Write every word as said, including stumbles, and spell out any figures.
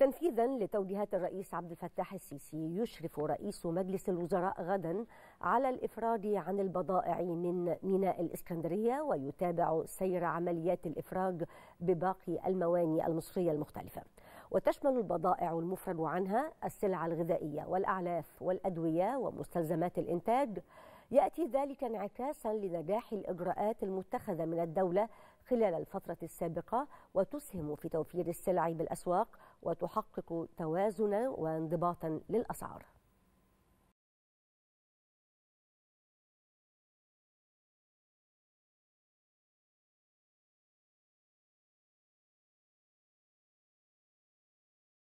تنفيذا لتوجيهات الرئيس عبد الفتاح السيسي، يشرف رئيس مجلس الوزراء غدا على الإفراج عن البضائع من ميناء الإسكندرية، ويتابع سير عمليات الإفراج بباقي الموانئ المصرية المختلفة. وتشمل البضائع المفرج عنها السلع الغذائية والأعلاف والأدوية ومستلزمات الإنتاج. يأتي ذلك انعكاسا لنجاح الإجراءات المتخذة من الدولة خلال الفترة السابقة، وتسهم في توفير السلع بالأسواق وتحقق توازنا وانضباطا للأسعار.